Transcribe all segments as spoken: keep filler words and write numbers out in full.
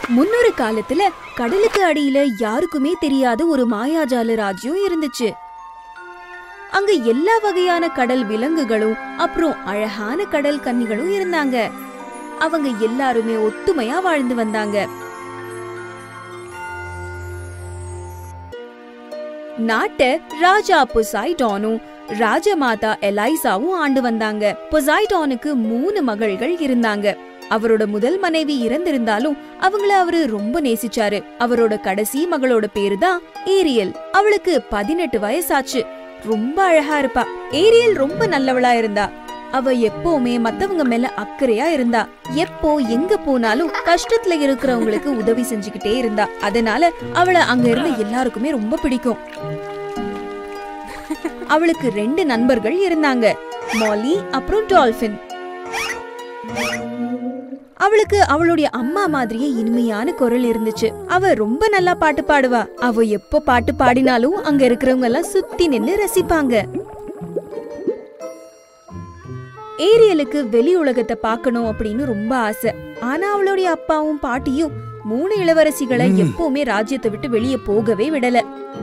முன்னொரு காலத்துல கடலுக்கு அடியில யாருக்குமே தெரியாத ஒரு மாயாஜால ராஜ்யம் இருந்துச்சு. அங்க எல்லா வகையான கடல் விலங்குகளும் அப்புறம் அழகான கடல் கன்னிகளும் இருந்தாங்க. அவங்க எல்லாருமே ஒத்துமையா வாழ்ந்து வந்தாங்க. நாட்டை ராஜா பொசைடானும் ராஜமாதா எலைசாவும் ஆண்டு வந்தாங்க. பொசைடானுக்கு மூணு மகள்கள் இருந்தாங்க. அவரோட முதல் மனைவி இறந்திருந்தாலும் அவங்கள அவரு ரொம்ப நேசிச்சாரு. அவரோட கடைசி மகளோட பேரு தான் ஏரியல். அவளுக்கு பதினெட்டு வயசாச்சு. ரொம்ப அழகா இருப்பா. ஏரியல் ரொம்ப நல்லவளா இருந்தா. அவ எப்பவுமே மத்தவங்க மேல அக்கறையா இருந்தா. எப்போ எங்க போனாலும் கஷ்டத்துல இருக்கிறவங்களுக்கு உதவி செஞ்சுக்கிட்டே இருந்தா. அதனால அவளை அங்க இருந்த எல்லாருக்குமே ரொம்ப பிடிக்கும். அவளுக்கு ரெண்டு நண்பர்கள் இருந்தாங்க, மாலி அப்புறம் டால்பின். அவளுக்கு அவளுடைய அம்மா மாதிரியே இனிமையான குரல் இருந்துச்சு. அவ ரொம்ப நல்லா பாட்டு பாடுவா. அவ எப்ப பாட்டு பாடினாலும் அங்க இருக்கிறவங்க எல்லாம் சுத்தி நின்னு ரசிப்பாங்க. ஏரியலுக்கு வெளி உலகத்தை பாக்கணும் அப்படின்னு ரொம்ப ஆசை. ஆனா அவளுடைய அப்பாவும் பாட்டியும் மூணு இளவரசிகளை எப்பவுமே ராஜ்யத்தை விட்டு வெளியே போகவே விடல.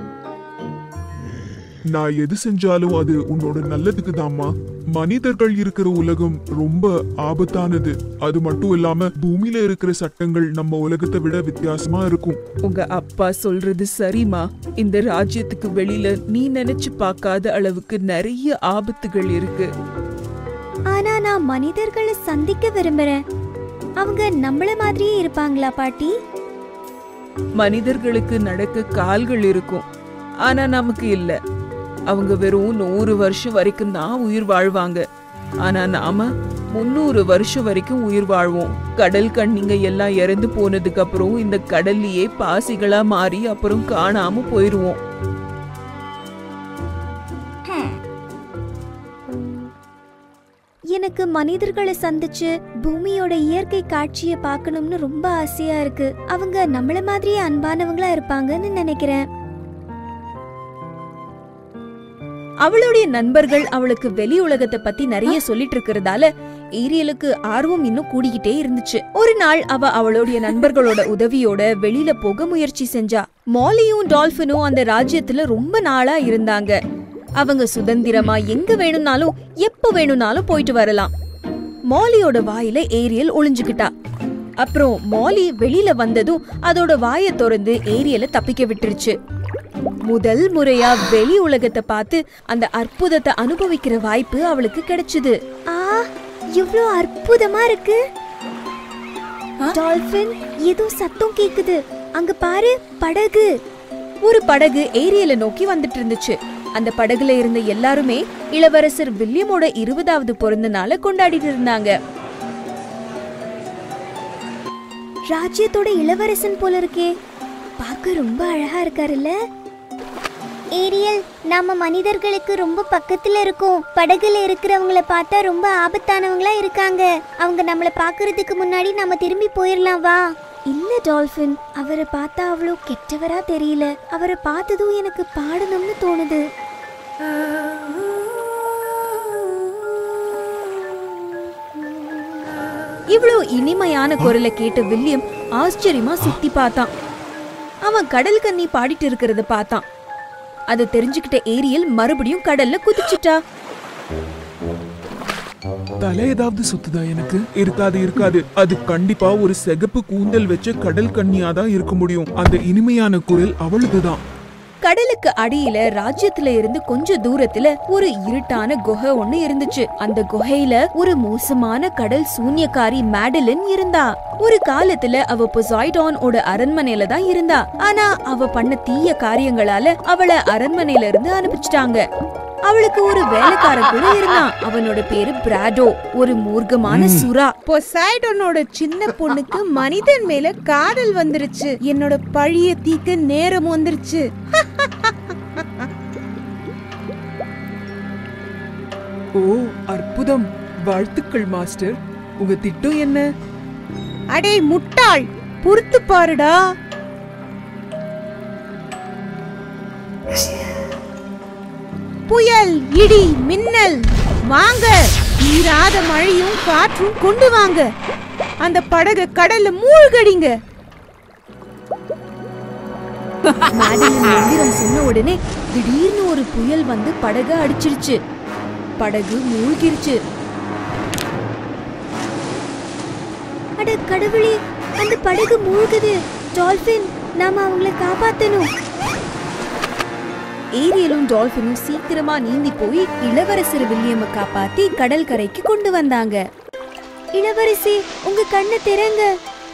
நான் எது செஞ்சாலும் அது உன்னோட நல்லதுக்கு தான்மா. மனிதர்கள் இருக்கிற உலகம் ரொம்ப ஆபத்தானது. அது மட்டும் இல்லாம பூமியில இருக்கிற சட்டங்கள் நம்ம உலகத்தை விட வித்தியாசமா இருக்கும். உங்க அப்பா சொல்றது சரிமா. இந்த ராஜ்யத்துக்கு வெளியில நீ நினைச்சு பார்க்காத அளவுக்கு நிறைய ஆபத்துகள் இருக்கு. ஆனா நான் மனிதர்களை சந்திக்க விரும்புறேன். அவங்க நம்மள மாதிரியே இருப்பாங்களா பாட்டி? மனிதர்களுக்கு நடக்க கால்கள் இருக்கும், ஆனா நமக்கு இல்ல. அவங்க வெறும் நூறு வருஷம் வரைக்கும் தான் உயிர் வாழ்வாங்க. ஆனா நாம முன்னூறு வருஷம் வரைக்கும் உயிர் வாழ்வோம். கடல் கண்ணிங்க எல்லாம் இறந்து போனதுக்கு அப்புறம் இந்த கடல்லையே பாசிகளா மாறி அப்புறம் காணாம போயிருவோம். எனக்கு மனிதர்களை சந்திச்சு பூமியோட இயற்கை காட்சியை பார்க்கணும்னு ரொம்ப ஆசையா இருக்கு. அவங்க நம்மள மாதிரியே அன்பானவங்களா இருப்பாங்கன்னு நினைக்கிறேன். அவளுடைய நண்பர்கள் அவளுக்கு வெளி உலகத்தை பத்தி நிறைய சொல்லிட்டு இருக்கிறதால ஏரியலுக்கு ஆர்வம் இன்னும் கூடிக்கிட்டே இருந்துச்சு. ஒரு நாள் அவ அவளுடைய நண்பர்களோட உதவியோட வெளியில போக முயற்சி செஞ்சா. மாலியும் டால்பினும் அந்த ராஜ்யத்துல ரொம்ப நாளா இருந்தாங்க. அவங்க சுதந்திரமா எங்க வேணும்னாலும் எப்ப வேணும்னாலும் போயிட்டு வரலாம். மாலியோட வாயில ஏரியல் ஒளிஞ்சுக்கிட்டா. அப்புறம் மாலி வெளியில வந்ததும் அதோட வாயை திறந்து ஏரியலை தப்பிக்க விட்டுருச்சு. முதல் முறையா வெளி உலகத்தை பார்த்து அந்த அற்புதத்தை அனுபவிக்கிற வாய்ப்பு அவளுக்கு கிடைச்சது. ஆ, இவ்ளோ அற்புதமா இருக்கு. டால்பின், ஏதோ சத்தம் கேக்குது. அங்க பாரு, படகு. ஒரு படகு ஏரியலை நோக்கி வந்துட்டு இருந்துச்சு. அந்த படகுல இருந்த எல்லாருமே இளவரசர் வில்லியமோட இருபதாவது பிறந்த நாளை கொண்டாடிட்டு இருந்தாங்க. ராஜ்யத்தோட இளவரசன் போல இருக்கே. பார்க்க ரொம்ப அழகா இருக்காருல்ல. ஏரியல், நாம மனிதர்களுக்கு ரொம்ப பக்கத்துல இருக்கோம். படகுல இருக்கிறவங்களை பார்த்தா ரொம்ப ஆபத்தானவங்களா இருக்காங்க. அவங்க நம்மள பாக்குறதுக்கு முன்னாடி நாம திரும்பி போயிடலாம், வா. இல்ல டால்பின், அவரை பார்த்தா அவ்வளோ கெட்டவரா தெரியல. அவரை பார்த்ததும் எனக்கு பாடணும்னு தோணுது. இவ்வளவு இனிமையான குரலை கேட்ட வில்லியம் ஆச்சரியமா சுத்தி பார்த்தான். அவன் கடல் கன்னி பாடிட்டு இருக்கிறத பார்த்தான். அதை தெரிஞ்சுக்கிட்ட ஏரியல் மறுபடியும் கடல்ல குதிச்சுட்டா. தலை ஏதாவது சுத்துதா? எனக்கு இருக்காது இருக்காது. அது கண்டிப்பா ஒரு சிகப்பு கூந்தல் வச்ச கடல் கன்னியாதான் இருக்க முடியும். அந்த இனிமையான குரல் அவளுக்குதான். கடலுக்கு அடியில ராஜ்யத்துல இருந்து கொஞ்ச தூரத்துல ஒரு இருட்டான குகை ஒண்ணு இருந்துச்சு. அந்த குகையில ஒரு மோசமான கடல் சூன்யக்காரி மேடலின் இருந்தா. ஒரு காலத்துல அவ பொசைடானோட அரண்மனையில தான் இருந்தா. ஆனா அவ பண்ண தீய காரியங்களால அவளை அரண்மனையில இருந்து அனுப்பிச்சிட்டாங்க. அவளுக்கு ஒரு வேலைக்காரன் கூட இருந்தான். அவனோட பேரு பிராடோ, ஒரு மூர்க்கமான சுறா. பொசைடானோட சின்ன பொண்ணுக்கு மனிதன் மேல காதல் வந்துருச்சு. என்னோட பழிய தீக்க நேரம் வந்துருச்சு. ஓ, அற்புதம். வாழ்த்துக்கள் மாஸ்டர். உங்க திட்டம் என்ன? அடே முட்டாள், பொறுத்து பாருடா. புயல், இடி, மின்னல், வாங்க. நீராத மழையும் காற்றும் கொண்டு வாங்க. அந்த படகு கடல்ல மூழ்கடிங்க. மேடலின் மந்திரம் சொன்ன உடனே திடீர்னு ஒரு புயல் வந்து படகு அடிச்சிருச்சு. படகு மூழ்கிருச்சு. அட கடவுளே, அந்த படகு மூழ்குது. டால்பின், நாம அவங்களை காப்பாத்தணும். ஏரியலும் டால்பினும் சீக்கிரமா நீந்தி போய் இளவரசர் வில்லியமை காப்பாத்தி கடல் கரைக்கு கொண்டு வந்தாங்க. இளவரசி, உங்க கண்ணை திறங்க.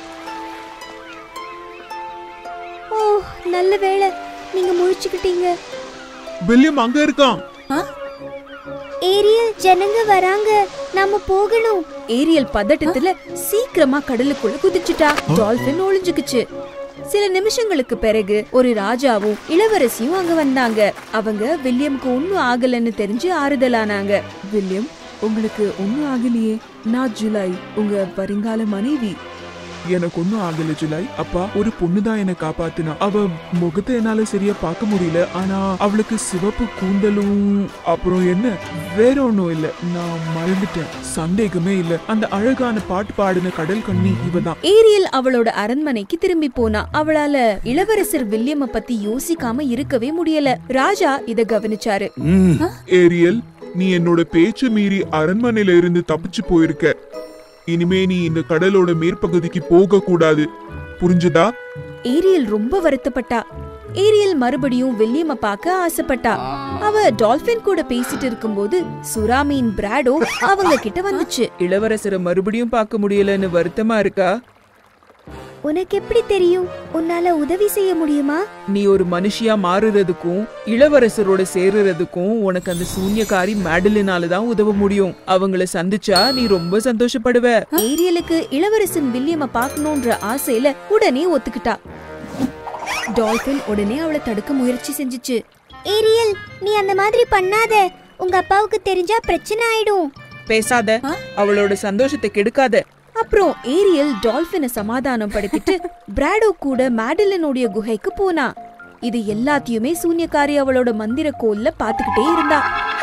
ஓ, நல்ல வேளை நீங்க முழிச்சுக்கிட்டீங்க. வில்லியம் அங்க இருக்கான். ஏரியல், ஜனங்க வராங்க, நாம போகணும். ஏரியல் பதட்டத்துல சீக்கிரமா கடலுக்குள்ள குதிச்சுட்டா. டால்பின் ஒளிஞ்சுக்குச்சு. சில நிமிஷங்களுக்கு பிறகு ஒரு ராஜாவும் இளவரசியும் அங்க வந்தாங்க. அவங்க வில்லியம்க்கு ஒன்னும் ஆகலன்னு தெரிஞ்சு ஆறுதலானாங்க. வில்லியம், உங்களுக்கு ஒன்னும் ஆகலையே. நான் ஜூலை, உங்க வருங்கால மனைவி. எனக்கு ஒன்னும் ஆகல ஜூலை. அப்பா, ஒரு பொண்ணுதான் என்ன காப்பாத்தினா. அவ முகத்தை என்னால சரியா பார்க்க முடியல. ஆனா அவளுக்கு சிவப்பு கூந்தலும் அப்புறம் என்ன வேற ஒன்னும் இல்ல. நான் மறந்துட்டேன். சந்தேகமே இல்ல, அந்த அழகான பாட்டு பாடின கடல் கண்ணி இவதான். ஏரியல் அவளோட அரண்மனைக்கு திரும்பி போனா. அவளால இளவரசர் வில்லியம பத்தி யோசிக்காம இருக்கவே முடியல. ராஜா இத கவனிச்சாரு. ஏரியல், நீ என்னோட பேச்சு மீறி அரண்மனையில இருந்து தப்பிச்சு போயிருக்க. இனிமே நீ இந்த கடலோட மேற்பகுதிக்கு போக கூடாது, புரிஞ்சுதா? ஏரியல் ரொம்ப வருத்தப்பட்டா. ஏரியல் மறுபடியும் வில்லியம பார்க்க ஆசைப்பட்டா. அவ டால்பின் கூட பேசிட்டு இருக்கும்போது சுறாமீன் பிராடோ அவங்க கிட்ட வந்துச்சு. இளவரசரை மறுபடியும் பார்க்க முடியலன்னு வருத்தமா இருக்கா? உனக்கு எப்படி தெரியும்? உன்னால உதவி செய்ய முடியுமா? நீ ஒரு மனுஷியா மாறுறதுக்கும் இளவரசரோட சேர்றதுக்கும் உனக்கு அந்த சூன்யக்காரி மேடலினால தான் உதவ முடியும். அவங்கள சந்திச்சா நீ ரொம்ப சந்தோஷப்படுவ. ஏரியலுக்கு இளவரசன் வில்லியம பார்க்கணும்ன்ற ஆசையில உடனே ஒத்துக்கிட்டா. டால்பின் உடனே அவளை தடுக்க முயற்சி செஞ்சுச்சு. ஏரியல், நீ அந்த மாதிரி பண்ணாத. உங்க அப்பாவுக்கு தெரிஞ்சா பிரச்சனை ஆயிடும். பேசாத, அவளோட சந்தோஷத்தை கெடுக்காத. அப்புறம் ஏரியல் டால்பினை சமாதானம் படுத்திட்டு பிராடோ கூட மேடலினுடைய குகைக்கு போனா. இது எல்லாத்தையுமே சூன்யக்காரி அவளோட மந்திர கோல்ல பாத்துக்கிட்டே இருந்தா.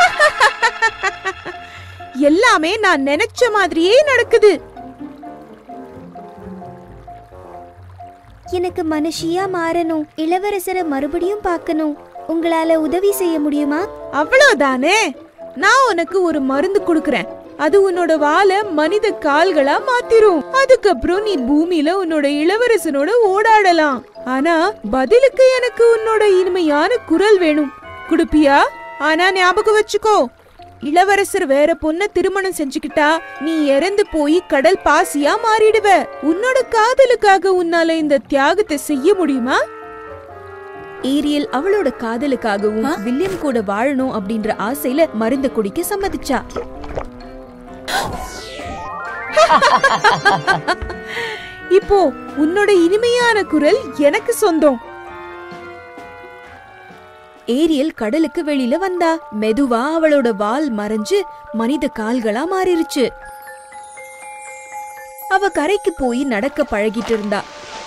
எல்லாமே நான் நினைச்ச மாதிரியே நடக்குது. எனக்கு மனுஷியா மாறணும். இளவரசரை மறுபடியும் பார்க்கணும். உங்களால உதவி செய்ய முடியுமா? அவ்வளவுதானே. நான் உனக்கு ஒரு மருந்து கொடுக்கறேன். அது உன்னோட வாளை மனித கால்களா மாத்திரும். அதுக்கப்புறம் நீ பூமியில உன்னோட இளவரசனோட ஓடாடலாம். ஆனா பதிலுக்கு எனக்கு உன்னோட இனிமையான குரல் வேணும். குடுப்பியா? ஆனா ஞாபகம் வச்சுக்கோ, இளவரசர் வேற பொண்ண திருமணம் செஞ்சுக்கிட்டா நீ இறந்து போய் கடல் பாசியா மாறிடுவ. உன்னோட காதலுக்காக உன்னால இந்த தியாகத்தை செய்ய முடியுமா? ஏரியல் அவளோட காதலுக்காகவும் வில்லியம் கூட வாழணும் அப்படின்ற ஆசையில மருந்து குடிக்க சம்மதிச்சா. இப்போ உன்னோட இனிமையான குரல் எனக்கு சொந்தம். ஏரியல் கடலுக்கு வெளியில வந்தா. மெதுவா அவளோட வால் மறைஞ்சு மனித கால்களா மாறிருச்சு. அவ கரைக்கு போய் நடக்க பழகிட்டு இருந்தா.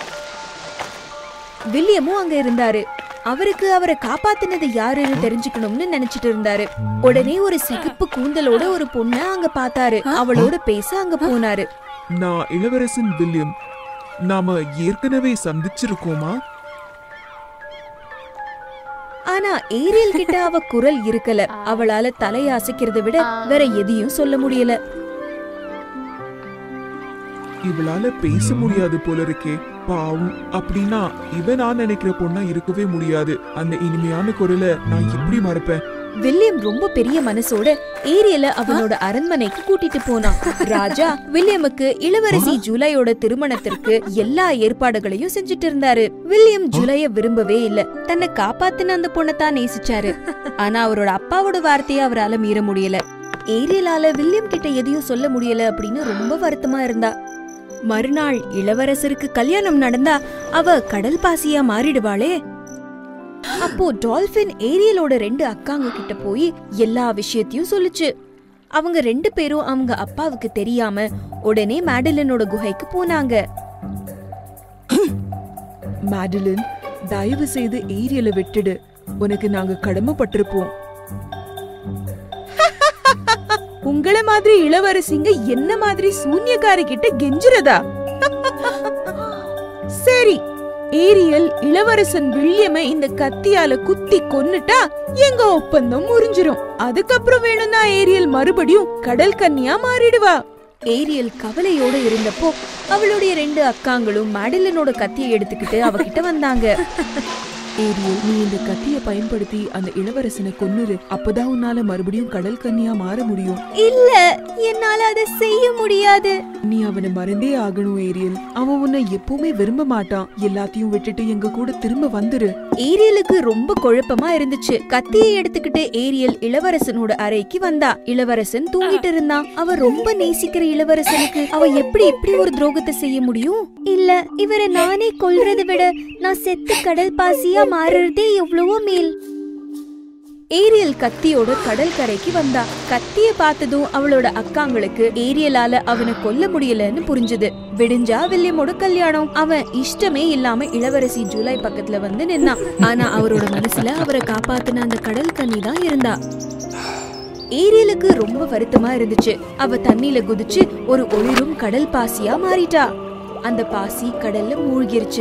வில்லியமும் அங்க இருந்தாரு. அவருக்கு அவரை காப்பாத்தினது யாருன்னு தெரிஞ்சுக்கணும்னு நினைச்சிட்டு இருந்தாரு. உடனே ஒரு சிகப்பு கூந்தலோட ஒரு பொண்ண அங்க பார்த்தாரு. அவளோட பேச அங்க போனாரு. நான் இளவரசன் வில்லியம். நாம ஏற்கனவே சந்திச்சிருக்கோமா? ஆனா ஏரியல் கிட்ட அவ குரல் இருக்கல. அவளால தலையாசிக்கிறத விட வேற எதையும் சொல்ல முடியல. இவளால பேச முடியாது போல இருக்கே, பாவம். அப்படின்னா இவ நான் நினைக்கிற பொண்ணா இருக்கவே முடியாது. அந்த இனிமையான குரலை நான் எப்படி மறப்பேன்? வில்லியம் ரொம்ப பெரிய மனசோட ஏரியல அவனோட அரண்மனைக்கு கூட்டிட்டு போனான். ராஜா வில்லியமுக்கு இளவரசி ஜூலையோட திருமணத்திற்கு எல்லா ஏற்பாடுகளையும் செஞ்சுட்டு இருந்தாரு. வில்லியம் ஜூலைய விரும்பவே இல்ல. தன்னை காப்பாத்தின அந்த பொண்ணத்தான் நேசிச்சாரு. ஆனா அவரோட அப்பாவோட வார்த்தையை அவரால மீற முடியல. ஏரியலால வில்லியம் கிட்ட எதையும் சொல்ல முடியல அப்படின்னு ரொம்ப வருத்தமா இருந்தா. மறுநாள் இளவரசருக்கு கல்யாணம் நடந்தா அவ கடல் பாசியா மாறிடுவாளே. அப்போ டால்பின் ஏரியலோட ரெண்டு அக்காங்க கிட்ட போய் எல்லா விஷயத்தையும் சொல்லுச்சு. அவங்க ரெண்டு பேரும் அவங்க அப்பாவுக்கு தெரியாம உடனே மேடலினோட குகைக்கு போனாங்க. மேடலின், தயவு செய்து ஏரியலை விட்டுடு. உனக்கு நாங்க கடமைப்பட்டிருப்போம். உங்கள மாதிரி இளவரசிங்க என்ன மாதிரி சூன்யக்காரி கிட்ட கெஞ்சுறதா? சரி, ஏரியல் இளவரசன் வில்லியமை இந்த கத்தியால குத்தி கொன்னுட்டா எங்க ஒப்பந்தம் முறிஞ்சிரும். அதுக்கப்புறம் வேணும்னா ஏரியல் மறுபடியும் கடல் கன்னியா மாறிடுவா. ஏரியல் கவலையோட இருந்தப்போ அவளுடைய ரெண்டு அக்காங்களும் மேடலினோட கத்தியை எடுத்துக்கிட்டு அவகிட்ட வந்தாங்க. ஏரியல், நீ இந்த கத்தியை பயன்படுத்தி அந்த இளவரசனை கொன்னுரு. அப்பதான் உன்னால மறுபடியும் கடல் கன்னியா மாற முடியும். இல்ல, என்னால அதை செய்ய முடியாது. நீ அவனை மறந்தே ஆகணும் ஏரியல். அவன் உன்னை எப்பவுமே விரும்ப மாட்டான். எல்லாத்தையும் விட்டுட்டு எங்க கூட திரும்ப வந்துரு. ஏரியலுக்கு ரொம்ப குழப்பமா இருந்துச்சு. கத்தியை எடுத்துக்கிட்டு ஏரியல் இளவரசனோட அறைக்கு வந்தா. இளவரசன் தூங்கிட்டு இருந்தான். அவ ரொம்ப நேசிக்கிற இளவரசனுக்கு அவ எப்படி இப்படி ஒரு துரோகத்தை செய்ய முடியும்? இல்ல, இவரை நானே கொல்றதை விட நான் செத்து கடல் பாசியா மாறுறதே எவ்வளவோ மேல். ஏரியல் கத்தியோட கடல் கரைக்கு வந்தா. கத்திய பார்த்ததும் அவளோட அக்காங்களுக்கு ஏரியலால அவனை கொல்ல முடியலன்னு புரிஞ்சுது. விடிஞ்சா வில்லியமோட கல்யாணம். அவன் இஷ்டமே இல்லாம இளவரசி ஜூலை பக்கத்துல வந்து நின்னான். ஆனா அவரோட மனசுல அவரை காப்பாத்தின அந்த கடல் கன்னி தான் இருந்தா. ஏரியலுக்கு ரொம்ப வருத்தமா இருந்துச்சு. அவ தண்ணில குதிச்சு ஒரு ஒளிரும் கடல் பாசியா மாறிட்டா. அந்த பாசி கடல்ல மூழ்கிருச்சு.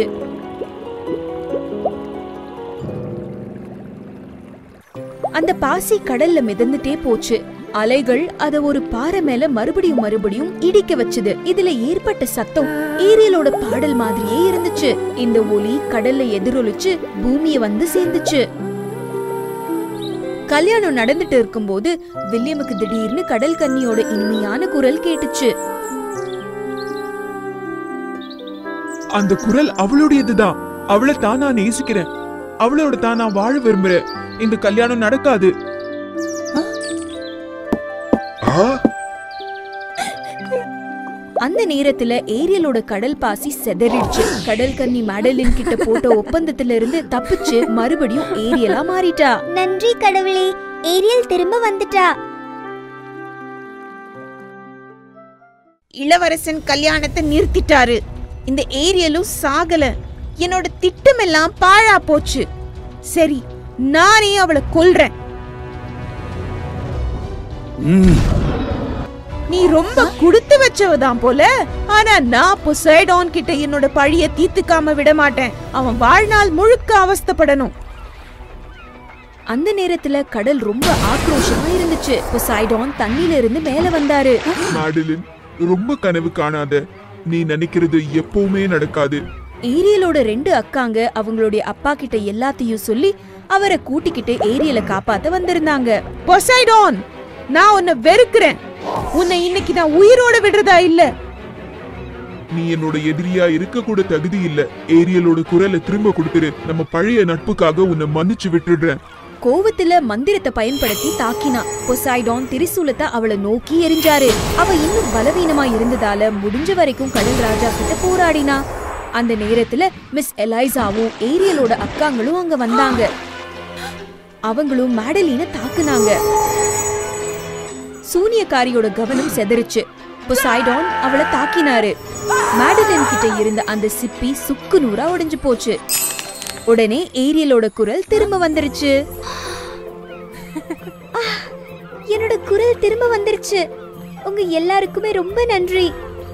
அந்த பாசி கடல்ல மிதந்துட்டே போச்சு. அலைகள் அத ஒரு பாறை மேல மறுபடியும் மறுபடியும் இடிக்க வச்சுது. இதுல ஏற்பட்ட சத்தம் ஏரியலோட பாடல் மாதிரியே இருந்துச்சு. இந்த ஒலி கடல்ல எதிரொலிச்சு பூமியை வந்து சேர்ந்துச்சு. கல்யாணம் நடந்துட்டு இருக்கும்போது வில்லியமுக்கு திடீர்னு கடல் கன்னியோட இனிமையான குரல் கேட்டுச்சு. அந்த குரல் அவளுடையதுதான். அவளை தான் நான் நேசிக்கிறேன். அவளோட தான் நான் வாழ விரும்புறேன். இந்த கல்யாணம் நடக்காது. அந்த நேரத்துல ஏரியலோட கடல் பாசி செதறிடுச்சு. கடல் கன்னி மேடலின் கிட்ட போட்ட ஒப்பந்தத்துல இருந்து தப்பிச்சு மறுபடியும் ஏரியலா மாறிட்டா. நன்றி கடவுளே, ஏரியல் திரும்ப வந்துட்டா. இளவரசன் கல்யாணத்தை நிறுத்திட்டாரு. இந்த ஏரியலும் சாகல. என்னோட திட்டம் எல்லாம் பாழா போச்சு. சரி, நானே அவளை கொல்றேன். நீ ரொம்ப குடுத்து வச்சவதான் போல. ஆனா நான் பொசைடான் கிட்ட என்னோட பழிய தீர்த்துக்காம விட மாட்டேன். அவன் வாழ்நாள் முழுக்க அவஸ்தைப்படணும். அந்த நேரத்துல கடல் ரொம்ப ஆக்ரோஷமா இருந்துச்சு. பொசைடான் தண்ணில இருந்து மேல வந்தாரு. மேடலின், ரொம்ப கனவு காணாத. நீ நினைக்கிறது எப்பவுமே நடக்காது. ஏரியலோட ரெண்டு அக்காங்க அவங்களுடைய அப்பா கிட்ட எல்லாத்தையும் சொல்லி அவரை கூட்டிக்கிட்டு ஏரியலை காப்பாத்த வந்திருந்தாங்க. பொசைடான், நான் உன்னை வெறுக்கிறேன். உன்னை இன்னைக்கு நான் உயிரோட விடுறதா இல்ல. நீ என்னோட எதிரியா இருக்க கூட தகுதி இல்ல. ஏரியலோட குரலை திரும்ப கொடுத்துரு. நம்ம பழைய நட்புக்காக உன்னை மன்னிச்சு விட்டுடுறேன். கோவத்துல மந்திரத்தை பயன்படுத்தி தாக்கினா. பொசைடான் திரிசூலத்தை அவளை நோக்கி எரிஞ்சாரு. அவ இன்னும் பலவீனமா இருந்ததால முடிஞ்ச வரைக்கும் கடல் ராஜா கிட்ட போராடினா. அந்த நேரத்துல மிஸ் எலைசாவும் ஏரியலோட அக்காங்களும் அங்க வந்தாங்க. அவங்களும் மேடலினை தாக்குனாங்க. சூனியக்காரியோட கவனம் செதறிச்சு. பொசைடான் அவளை தாக்கினாரு. மேடலின் கிட்ட இருந்த அந்த சிப்பி சுக்கு நூறா உடைஞ்சு போச்சு. உடனே ஏரியலோட குரல் திரும்ப வந்துருச்சு. என்னோட குரல் திரும்ப வந்துருச்சு. உங்க எல்லாருக்குமே ரொம்ப நன்றி.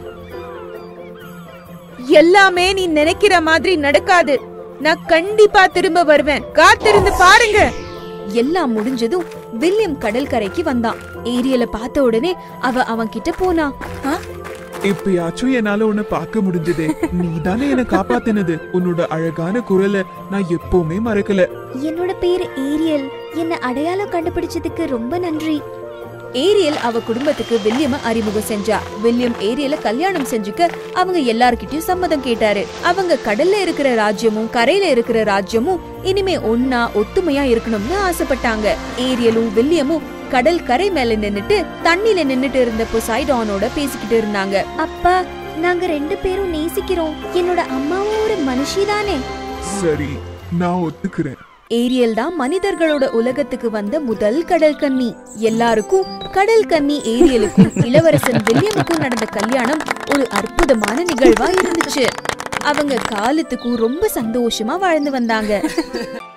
எல்லாமே நீ நினைக்கிற மாதிரி நடக்காது. நான் கண்டிப்பா திரும்ப வருவேன். காத்திருந்து பாருங்க. எல்லாம் முடிஞ்சதும் வில்லியம் கடற்கரைக்கு வந்தான். ஏரியலை பார்த்த உடனே அவ அவன் கிட்ட போனா. இப்பயாச்சும் என்னால உன்னை பார்க்க முடிஞ்சதே. நீ தானே என்ன காப்பாத்தினது. உன்னோட அழகான குரலை நான் எப்பவுமே மறக்கல. என்னோட பேரு ஏரியல். என்ன அடையாளம் கண்டுபிடிச்சதுக்கு ரொம்ப நன்றி. ஏரியல் அவ குடும்பத்துக்கு வில்லியம அறிமுகம் செஞ்சா. வில்லியம் ஏரியல கல்யாணம் செஞ்சுக்க அவங்க எல்லார்கிட்டயும் சம்மதம் கேட்டாரு. அவங்க கடல்ல இருக்கிற ராஜ்யமும் கரையில இருக்கிற ராஜ்யமும் இனிமே ஒன்னா ஒத்துமையா இருக்கணும்னு ஆசைப்பட்டாங்க. ஏரியலும் வில்லியமும் கடல் கரை மேல நின்னுட்டு தண்ணில நின்னுட்டு இருந்த பொசைடானோட பேசிக்கிட்டு இருந்தாங்க. அப்பா, நாங்க ரெண்டு பேரும் நேசிக்கிறோம். என்னோட அம்மாவும் ஒரு மனுஷிதானே. சரி, நான் ஒத்துக்கிறேன். ஏரியல் தான் மனிதர்களோட உலகத்துக்கு வந்த முதல் கடல் கன்னி. எல்லாருக்கும் கடல் கன்னி ஏரியலுக்கும் இளவரசன் வில்லியமுக்கும் நடந்த கல்யாணம் ஒரு அற்புதமான நிகழ்வா இருந்துச்சு. அவங்க காலத்துக்கும் ரொம்ப சந்தோஷமா வாழ்ந்து வந்தாங்க.